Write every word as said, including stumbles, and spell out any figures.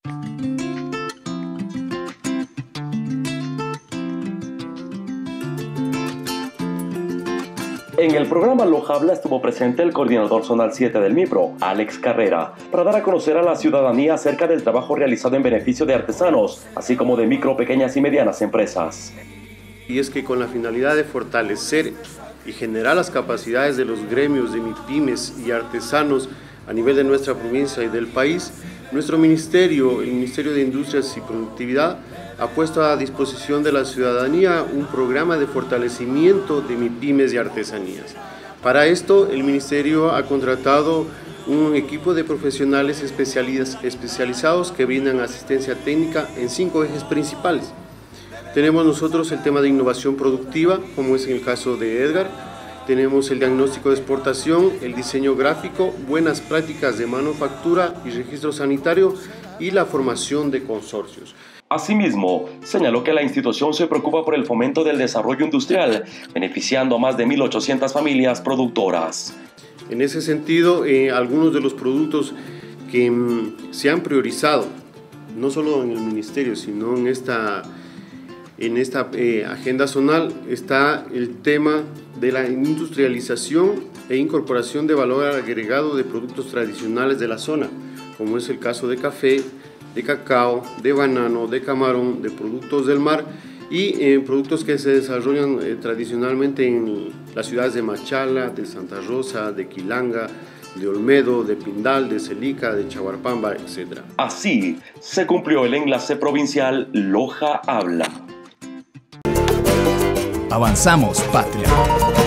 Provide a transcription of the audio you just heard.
En el programa Loja Habla estuvo presente el coordinador zonal siete del MIPRO, Alex Carrera, para dar a conocer a la ciudadanía acerca del trabajo realizado en beneficio de artesanos, así como de micro, pequeñas y medianas empresas. Y es que con la finalidad de fortalecer y generar las capacidades de los gremios de MIPYMES y artesanos a nivel de nuestra provincia y del país, nuestro ministerio, el Ministerio de Industrias y Productividad, ha puesto a disposición de la ciudadanía un programa de fortalecimiento de MIPYMES y artesanías. Para esto, el ministerio ha contratado un equipo de profesionales especializados que brindan asistencia técnica en cinco ejes principales. Tenemos nosotros el tema de innovación productiva, como es en el caso de Edgar. Tenemos el diagnóstico de exportación, el diseño gráfico, buenas prácticas de manufactura y registro sanitario y la formación de consorcios. Asimismo, señaló que la institución se preocupa por el fomento del desarrollo industrial, beneficiando a más de mil ochocientas familias productoras. En ese sentido, eh, algunos de los productos que mm, se han priorizado, no solo en el ministerio, sino en esta, en esta eh, agenda zonal, está el tema de la industrialización e incorporación de valor agregado de productos tradicionales de la zona, como es el caso de café, de cacao, de banano, de camarón, de productos del mar y eh, productos que se desarrollan eh, tradicionalmente en las ciudades de Machala, de Santa Rosa, de Quilanga, de Olmedo, de Pindal, de Celica, de Chahuarpamba, etcétera. Así se cumplió el enlace provincial Loja Habla. Avanzamos, patria.